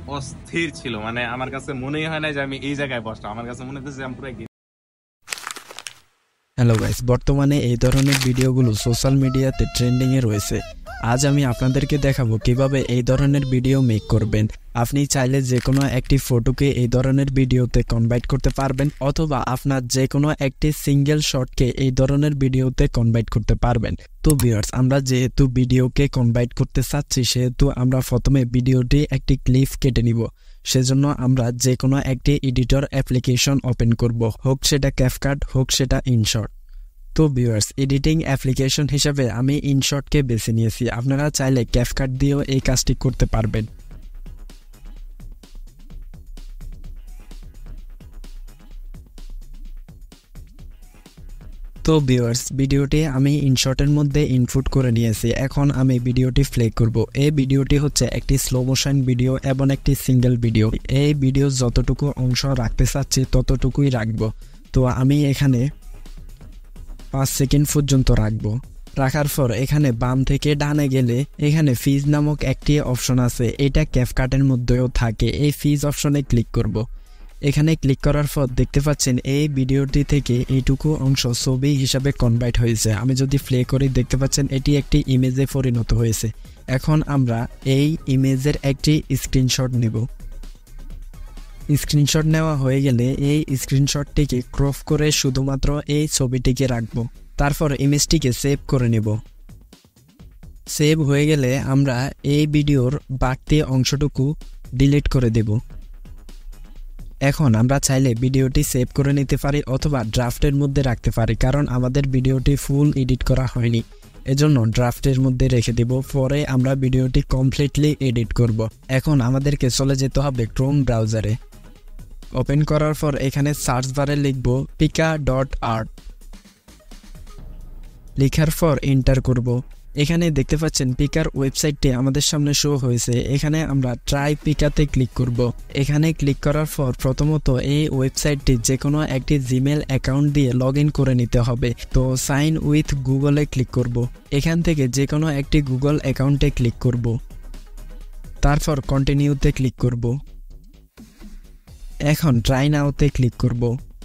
অস্থির ছিল, মানে আমার কাছে মনেই হয় না যে আমি এই জায়গায় বসলাম, আমার কাছে মনে হচ্ছে আমি পুরো। হ্যালো গাইস, বর্তমানে এই ধরনের ভিডিওগুলো সোশ্যাল মিডিয়াতে ট্রেন্ডিং এ রয়েছে। আজ আমি আপনাদেরকে দেখাবো কিভাবে এই ধরনের ভিডিও মেক করবেন। আপনি চাইলে যে কোনো একটি ফটোকে এই ধরনের ভিডিওতে কনভার্ট করতে পারবেন, অথবা আপনার যে কোনো একটি সিঙ্গেল শটকে এই ধরনের ভিডিওতে কনভার্ট করতে পারবেন। তো ভিউয়ার্স, আমরা যেহেতু ভিডিওকে কনভার্ট করতে চাচ্ছি, সেহেতু আমরা প্রথমে ভিডিওটি একটি ক্লিপ কেটে নিব। সেজন্য আমরা যে কোনো একটি এডিটর অ্যাপ্লিকেশন ওপেন করব, হোক সেটা ক্যাপকাট, হোক সেটা ইনশট। তো ভিউয়ার্স, এডিটিং অ্যাপ্লিকেশন হিসেবে আমি ইনশটকে বেছে নিয়েছি। আপনারা চাইলে ক্যাপকাট দিয়েও এই কাজটি করতে পারবেন। তো ভিউয়ার্স, ভিডিওটি আমি ইনশটের মধ্যে ইনপুট করে নিয়েছি। এখন আমি ভিডিওটি প্লে করব। এই ভিডিওটি হচ্ছে একটি স্লো মোশন ভিডিও এবং একটি সিঙ্গেল ভিডিও। এই ভিডিও যতটুকু অংশ রাখতে চাচ্ছি ততটুকুই রাখবো। তো আমি এখানে 5 সেকেন্ড পর্যন্ত রাখবো। রাখার পর এখানে বাম থেকে ডানে গেলে এখানে ফিজ নামক একটি অপশন আছে, এটা ক্যাপকাটের মধ্যেও থাকে। এই ফিজ অপশনে ক্লিক করব। এখানে ক্লিক করার পর দেখতে পাচ্ছেন এই ভিডিওটি থেকে এইটুকু অংশ ছবি হিসাবে কনভার্ট হয়েছে। আমি যদি প্লে করি দেখতে পাচ্ছেন এটি একটি ইমেজে পরিণত হয়েছে। এখন আমরা এই ইমেজের একটি স্ক্রিনশট নেব। স্ক্রিনশট নেওয়া হয়ে গেলে এই স্ক্রিনশটটিকে ক্রপ করে শুধুমাত্র এই ছবিটিকে রাখবো। তারপর ইমেজটিকে সেভ করে নেব। সেভ হয়ে গেলে আমরা এই ভিডিওর বাড়তি অংশটুকু ডিলিট করে দেব। এখন আমরা চাইলে ভিডিওটি সেভ করে নিতে পারি অথবা ড্রাফটের মধ্যে রাখতে পারি, কারণ আমাদের ভিডিওটি ফুল এডিট করা হয়নি, এজন্য ড্রাফটের মধ্যে রেখে দেব। পরে আমরা ভিডিওটি কমপ্লিটলি এডিট করব। এখন আমাদেরকে চলে যেতে হবে ক্রোম ব্রাউজারে। ওপেন করার পর এখানে সার্চ বারে লিখব pika.art। লেখার পর এন্টার করব। এখানে দেখতে পাচ্ছেন পিকার ওয়েবসাইটটি আমাদের সামনে শো হয়েছে। এখানে আমরা ট্রাই পিকাতে ক্লিক করব। এখানে ক্লিক করার পর প্রথমত এই ওয়েবসাইটটি যে কোনো একটি জিমেল অ্যাকাউন্ট দিয়ে লগ ইন করে নিতে হবে। তো সাইন উইথ গুগলে ক্লিক করব। এখান থেকে যে কোনো একটি গুগল অ্যাকাউন্টে ক্লিক করব। তারপর কন্টিনিউতে ক্লিক করব। এখন ট্রাই নাওতে ক্লিক করব।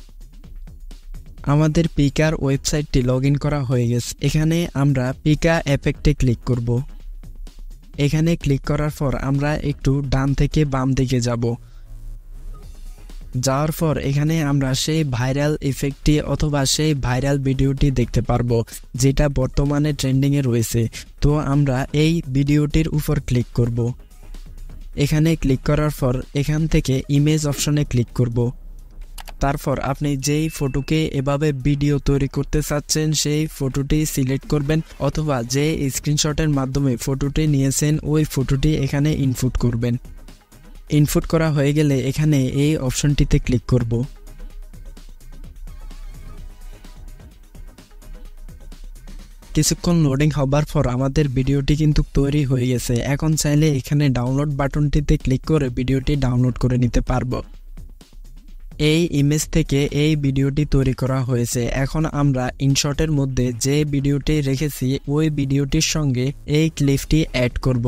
আমাদের পিকার ওয়েবসাইটটি লগ ইন করা হয়ে গেছে। এখানে আমরা পিকা এফেক্টে ক্লিক করব। এখানে ক্লিক করার পর আমরা একটু ডান থেকে বাম দিকে যাব। যাওয়ার পর এখানে আমরা সেই ভাইরাল ইফেক্টটি অথবা সেই ভাইরাল ভিডিওটি দেখতে পারবো, যেটা বর্তমানে ট্রেন্ডিংয়ে রয়েছে। তো আমরা এই ভিডিওটির উপর ক্লিক করব। এখানে ক্লিক করার পর এখান থেকে ইমেজ অপশনে ক্লিক করব। তারপর আপনি যেই ফটোকে এভাবে ভিডিও তৈরি করতে চাচ্ছেন সেই ফটোটি সিলেক্ট করবেন, অথবা যে স্ক্রিনশটের মাধ্যমে ফটোটি নিয়েছেন ওই ফটোটি এখানে ইনপুট করবেন। ইনপুট করা হয়ে গেলে এখানে এই অপশনটিতে ক্লিক করব। কিছুক্ষণ লোডিং হবার পর আমাদের ভিডিওটি কিন্তু তৈরি হয়ে গেছে। এখন চাইলে এখানে ডাউনলোড বাটনটিতে ক্লিক করে ভিডিওটি ডাউনলোড করে নিতে পারবো। এই ইমেজ থেকে এই ভিডিওটি তৈরি করা হয়েছে। এখন আমরা ইনশটের মধ্যে যে ভিডিওটি রেখেছি ওই ভিডিওটির সঙ্গে এই ক্লিপটি অ্যাড করব।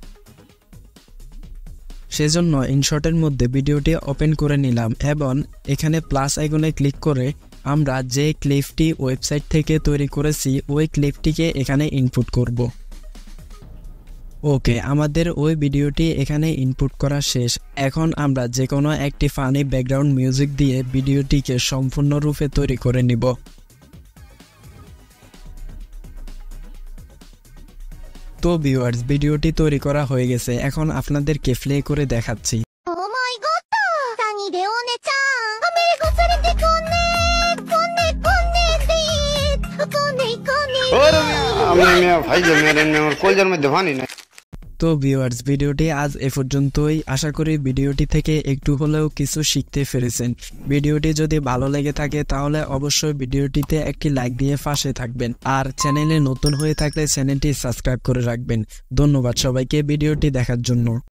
সেজন্য ইনশটের মধ্যে ভিডিওটি ওপেন করে নিলাম এবং এখানে প্লাস আইকনে ক্লিক করে আমরা যে ক্লিপটি ওয়েবসাইট থেকে তৈরি করেছি ওই ক্লিপটিকে এখানে ইনপুট করব। ওকে, আমাদের ওই ভিডিওটি এখানে ইনপুট করা শেষ। এখন আমরা যে কোনো একটি ফানি ব্যাকগ্রাউন্ড মিউজিক দিয়ে ভিডিওটিকে সম্পূর্ণরূপে তৈরি করে নিব। তো ভিউয়ার্স, ভিডিওটি তৈরি করা হয়ে গেছে। এখন আপনাদেরকে প্লে করে দেখাচ্ছি। তো ভিউয়ার্স, ভিডিওটি আজ এ পর্যন্তই। আশা করি ভিডিওটি থেকে একটু হলেও কিছু শিখতে পেরেছেন। ভিডিওটি যদি ভালো লেগে থাকে তাহলে অবশ্যই ভিডিওটিতে একটি লাইক দিয়ে পাশে থাকবেন, আর চ্যানেলে নতুন হয়ে থাকলে চ্যানেলটি সাবস্ক্রাইব করে রাখবেন। ধন্যবাদ সবাইকে ভিডিওটি দেখার জন্য।